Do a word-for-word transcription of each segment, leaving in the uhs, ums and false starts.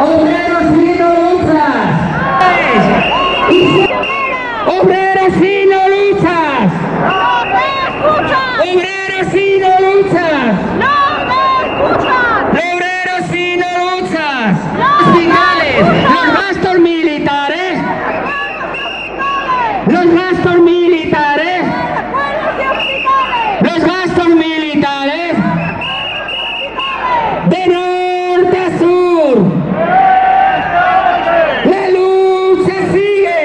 Obreros y no luchas. Obreros y no luchas. ¡No me escuchan! Obreros y no luchas. ¡No me escuchan! Obreros y no luchas. ¡No Hospitales, me escuchan! los gastos militares. Los gastos militares. ¡Escuelas y hospitales! Los gastos militares. De norte a sur. La lucha sigue.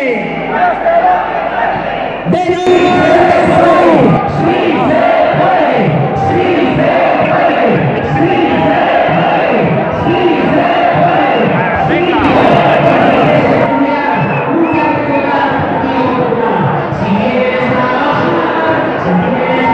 De norte a sur. Sí se puede. Sí se puede. Sí se puede. Sí se puede. Venga. Si quieres trabajar, si quieres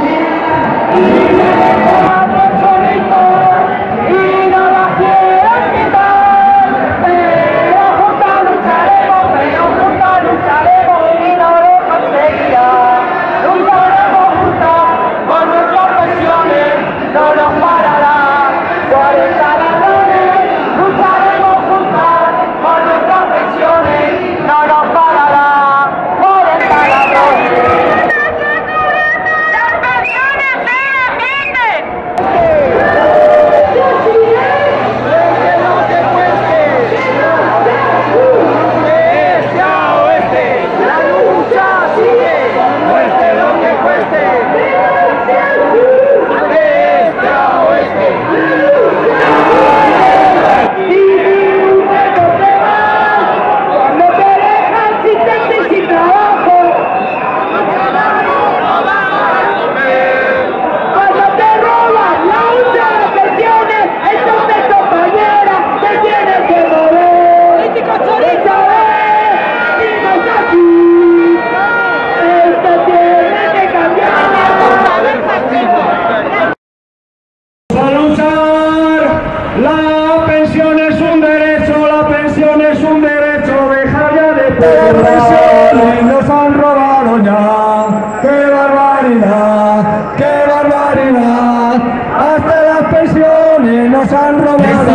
nos han robado ya, qué barbaridad, qué barbaridad, hasta las pensiones nos han robado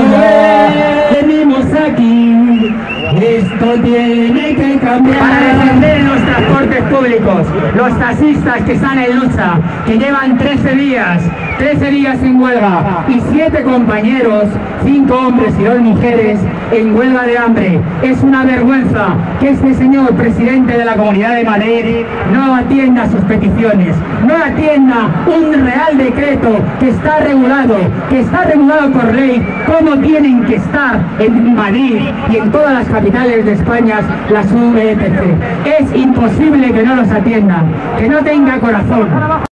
ya. Venimos aquí, esto tiene que cambiar. Para defender los transportes públicos, los taxistas que están en lucha, que llevan trece días, trece días en huelga y siete compañeros, cinco hombres y dos mujeres en huelga de hambre. Es una vergüenza que este señor presidente de la Comunidad de Madrid no atienda sus peticiones, no atienda un real decreto que está regulado, que está regulado por ley, cómo tienen que estar en Madrid y en todas las capitales de España las V P C. Es imposible que no los atienda, que no tenga corazón.